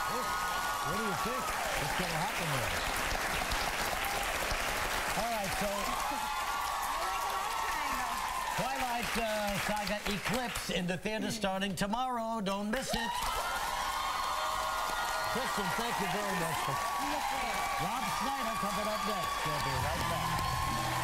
What do you think? What's going to happen there? All right, so Twilight Saga Eclipse in the theater starting tomorrow. Don't miss it. Kristen, thank you very much. Rob Schneider coming up next. We'll be right back.